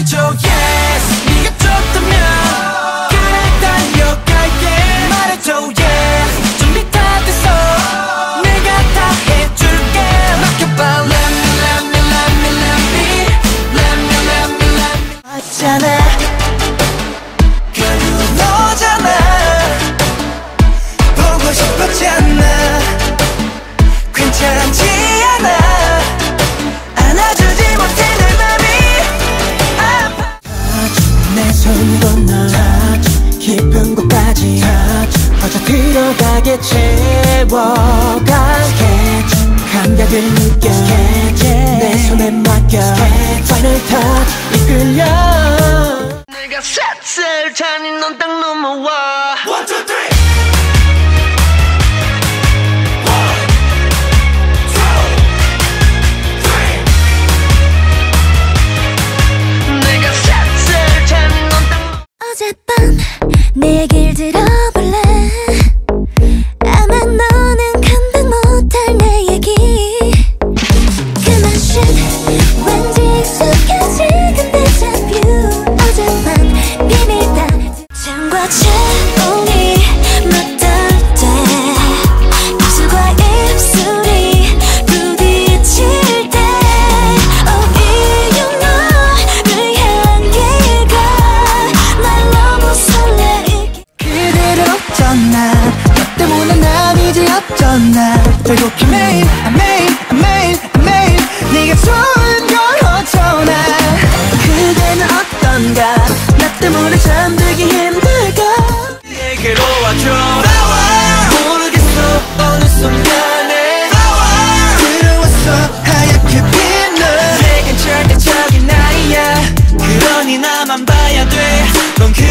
말해줘 yes 네가 좋다면 그래 달려갈게 말해줘 yes 준비 다 됐어 내가 다 해줄게 맡겨봐 Let me 있잖아 결국 너잖아 보고 싶었잖아 괜찮지 않아 안아주지 못해 내 맘이 아파 내 손 건너 깊은 곳까지 퍼져 들어가게 채워가 감각을 느껴 내 손에 맡겨 Final touch 이끌려 내가 셋을 타니 넌 딱 넘어와 1, 2, 3 어젯밤 내 얘길 들어볼래 아마 너는 감당 못할 내 얘기 그 맛은 왠지 익숙해지는 데자뷰 어젯밤 비밀 다 잼과 채용이 맞닿을 때 입술과 입술이 부딪힐 때 Oh 이유 너를 향해 날 너무 설레게 그대로 어쩌나 너 때문에 난 이제 어쩌나 결국에 매일 네가 좋은 걸 어쩌나 그대는 어떤가 나 때문에 잠들기 힘들까 내게로 와줘 모르겠어 어느 순간에 들어왔어 하얗게 빛나 내겐 절대적인 나이야 그러니 나만 봐야 돼 넌